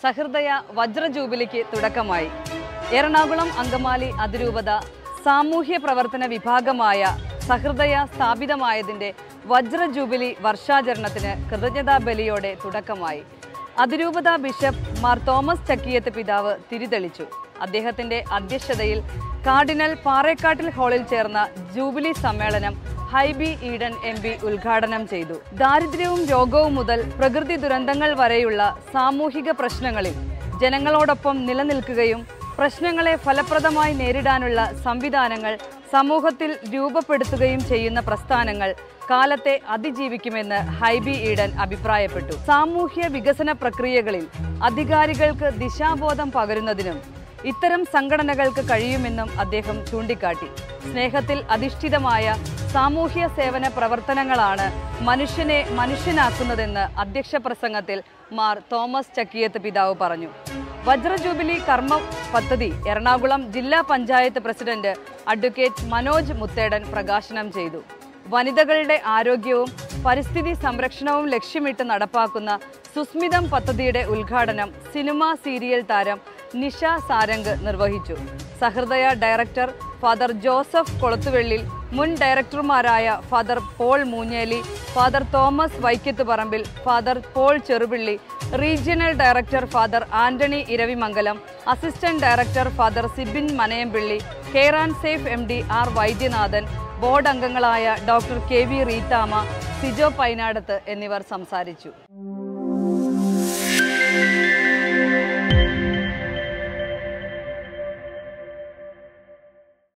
സഹൃദയ വജ്ര ജൂബിലിക്ക് തുടക്കമായി. എറണാകുളം അങ്കമാലി അതിരൂപത സാമൂഹ്യ പ്രവർത്തന വിഭാഗമായ സഹൃദയ സ്ഥാപിതമായതിൻ്റെ വജ്ര ജൂബിലി വർഷാചരണത്തിന് കൃതജ്ഞതാ ബലിയോടെ തുടക്കമായി. അതിരൂപത ബിഷപ്പ് മാർ തോമസ് ചക്കിയത്ത് പിതാവ് തിരിതെളിച്ചു. അദ്ദേഹത്തിൻ്റെ അധ്യക്ഷതയിൽ കാർഡിനൽ പാറേക്കാട്ടിൽ ഹാളിൽ ചേർന്ന ജൂബിലി സമ്മേളനം ഹൈബി ഈഡൻ MP ഉദ്ഘാടനം ചെയ്തു. ദാരിദ്ര്യവും രോഗവും മുതൽ പ്രകൃതി ദുരന്തങ്ങൾ വരെയുള്ള സാമൂഹിക പ്രശ്നങ്ങളിൽ ജനങ്ങളോടൊപ്പം നിലനിൽക്കുകയും പ്രശ്നങ്ങളെ ഫലപ്രദമായി നേരിടാനുള്ള സംവിധാനങ്ങൾ സമൂഹത്തിൽ രൂപപ്പെടുത്തുകയും ചെയ്യുന്ന പ്രസ്ഥാനങ്ങൾ കാലത്തെ അതിജീവിക്കുമെന്ന് ഹൈബി ഈഡൻ അഭിപ്രായപ്പെട്ടു. സാമൂഹ്യ വികസന പ്രക്രിയകളിൽ അധികാരികൾക്ക് ദിശാബോധം പകരുന്നതിനും ഇത്തരം സംഘടനകൾക്ക് കഴിയുമെന്നും അദ്ദേഹം ചൂണ്ടിക്കാട്ടി. സ്നേഹത്തിൽ അധിഷ്ഠിതമായ സാമൂഹ്യ സേവന പ്രവർത്തനങ്ങളാണ് മനുഷ്യനെ മനുഷ്യനാക്കുന്നതെന്ന് അധ്യക്ഷ പ്രസംഗത്തിൽ മാർ തോമസ് ചക്കിയത്ത് പിതാവ് പറഞ്ഞു. വജ്ര ജൂബിലി കർമ്മ പദ്ധതി എറണാകുളം ജില്ലാ പഞ്ചായത്ത് പ്രസിഡന്റ് അഡ്വക്കേറ്റ് മനോജ് മുത്തേടൻ പ്രകാശനം ചെയ്തു. വനിതകളുടെ ആരോഗ്യവും പരിസ്ഥിതി സംരക്ഷണവും ലക്ഷ്യമിട്ട് നടപ്പാക്കുന്ന സുസ്മിതം പദ്ധതിയുടെ ഉദ്ഘാടനം സിനിമാ സീരിയൽ താരം നിഷ സാരംഗ് നിർവഹിച്ചു. Sahrudaya director father Joseph Kolathuvellil, മുൻ ഡയറക്ടർമാരായ father Paul Moonjeli, father Thomas Vaikathuparambil, father Paul Cherupilly, regional director father Antony Iravimangalam, assistant director father Sibin Manayampilly, care and safe MD R Vaidyanathan, board അംഗങ്ങളായ ഡോക്ടർ KV റീതാമ, സിജോ പൈനാടത്ത് എന്നിവർ സംസാരിച്ചു.